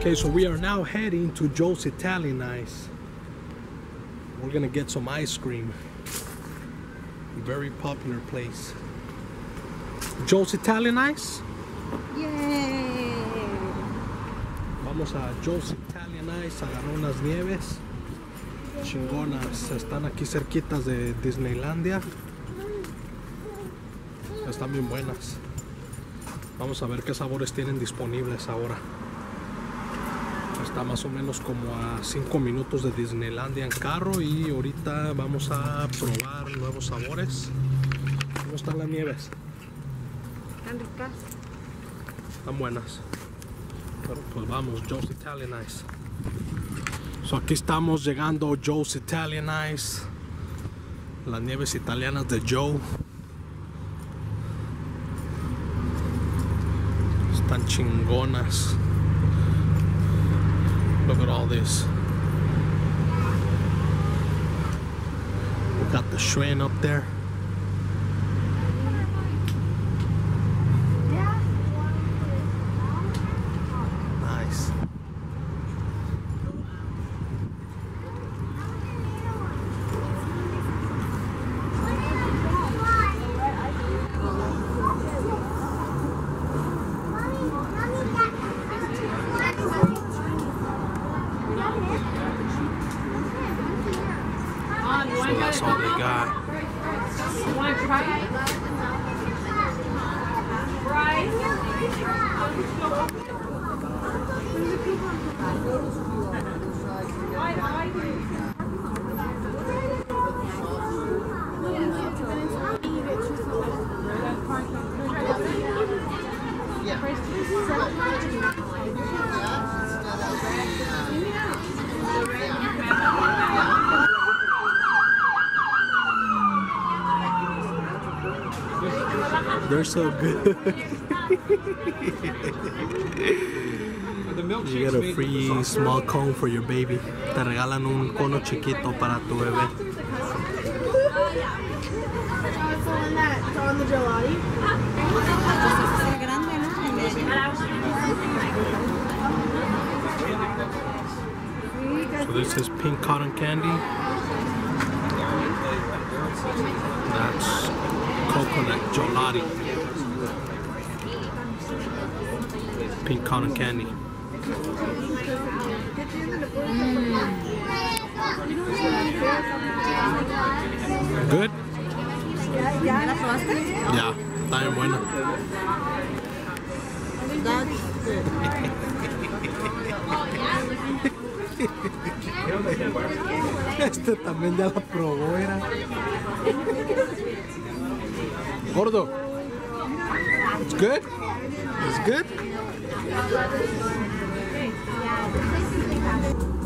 Okay, so we are now heading to Joe's Italian Ice. We're gonna get some ice cream. Very popular place. Joe's Italian Ice? Yay! Vamos a Joe's Italian Ice, agarrar unas nieves chingonas. Están aquí cerquitas de Disneylandia. Están bien buenas. Vamos a ver qué sabores tienen disponibles ahora. Está más o menos como a 5 minutos de Disneylandia en carro y ahorita vamos a probar nuevos sabores. ¿Cómo están las nieves? Están ricas. Están buenas. Pero pues vamos, Joe's Italian Ice. So aquí estamos llegando a Joe's Italian Ice. Las nieves italianas de Joe. Están chingonas. Look at all this. We got the Schwen up there. Nice. So that's all they got. Want to try it? They're so good. You get a free small cone for your baby. Te regalan un cono chiquito para tu bebé. So this is pink cotton candy. That's coconut gelati. Pink cotton candy. Good? ¿Ya la probaste? Yeah, está bien buena. Este también ya la probó, era. Gordo. It's good? It's good?